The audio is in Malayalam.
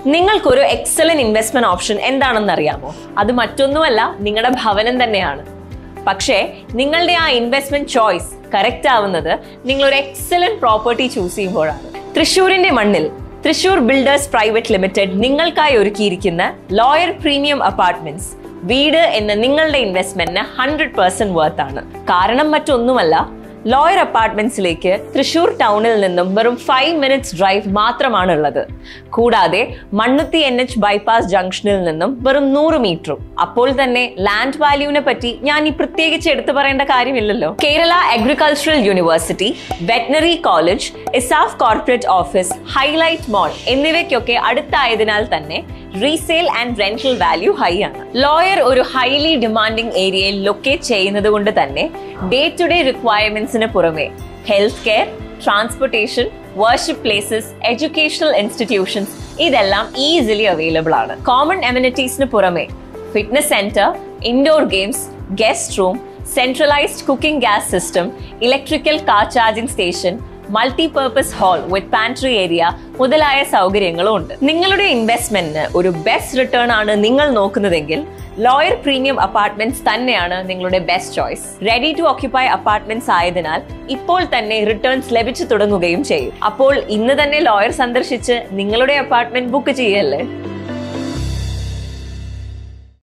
നിങ്ങൾക്കൊരു എക്സലന്റ് ഇൻവെസ്റ്റ്മെന്റ് ഓപ്ഷൻ എന്താണെന്ന് അറിയാമോ? അത് മറ്റൊന്നുമല്ല, നിങ്ങളുടെ ഭവനം തന്നെയാണ്. പക്ഷേ നിങ്ങളുടെ ആ ഇൻവെസ്റ്റ്മെന്റ് ചോയ്സ് കറക്റ്റ് ആവുന്നത് നിങ്ങളൊരു എക്സലന്റ് പ്രോപ്പർട്ടി ചൂസ് ചെയ്യുമ്പോഴാണ്. തൃശ്ശൂരിന്റെ മണ്ണിൽ തൃശ്ശൂർ ബിൽഡേഴ്സ് പ്രൈവറ്റ് ലിമിറ്റഡ് നിങ്ങൾക്കായി ഒരുക്കിയിരിക്കുന്ന ലോയർ പ്രീമിയം അപ്പാർട്ട്മെന്റ്സ് വീട് എന്ന നിങ്ങളുടെ ഇൻവെസ്റ്റ്മെന്റിന് 100% വർത്ത് ആണ്. കാരണം മറ്റൊന്നുമല്ല, ലോയർ അപ്പാർട്ട്മെന്റ്സിലേക്ക് തൃശ്ശൂർ ടൗണിൽ നിന്നും വെറും 5 minutes ഡ്രൈവ് മാത്രമാണുള്ളത്. കൂടാതെ മണ്ണുത്തി NH ബൈപ്പാസ് ജംഗ്ഷനിൽ നിന്നും വെറും 100 മീറ്ററും. അപ്പോൾ തന്നെ ലാൻഡ് വാല്യൂവിനെ പറ്റി ഞാൻ ഈ പ്രത്യേകിച്ച് എടുത്തു പറയേണ്ട കാര്യമില്ലല്ലോ. Kerala agricultural university, veterinary college, ESAF corporate office, HiLite Mall എന്നിവയ്ക്കൊക്കെ അടുത്തായതിനാൽ തന്നെ resale and rental value high ആണ്. ലോയർ ഒരു ഹൈലി ഡിമാൻഡിംഗ് ഏരിയയിൽ ലൊക്കേറ്റ് ചെയ്യുന്നത് കൊണ്ട് തന്നെ ഡേ ടു ഡേ റിക്വയർമെന്റ്സിന് പുറമെ health care, transportation, worship places, educational institutions ഇതെല്ലാം ഈസിലി അവൈലബിൾ ആണ്. കോമൺ അമ്യൂണിറ്റീസിന് പുറമെ fitness centre, indoor games, guest room, centralised cooking gas system, electrical car charging station, multipurpose hall with pantry area മുതലായ സൗകര്യങ്ങളും ഉണ്ട്. നിങ്ങളുടെ ഇൻവെസ്റ്റ്മെന്റിന് ഒരു ബെസ്റ്റ് റിട്ടേൺ ആണ് നിങ്ങൾ നോക്കുന്നതെങ്കിൽ ലോയർ പ്രീമിയം അപ്പാർട്ട്മെന്റ്സ് തന്നെയാണ് നിങ്ങളുടെ best choice. Ready to occupy apartments ആയതിനാൽ ഇപ്പോൾ തന്നെ റിട്ടേൺസ് ലഭിച്ചു തുടങ്ങുകയും ചെയ്യും. അപ്പോൾ ഇന്ന് തന്നെ ലോയർ സന്ദർശിച്ച് നിങ്ങളുടെ അപ്പാർട്ട്മെന്റ് ബുക്ക് ചെയ്യല്ലേ.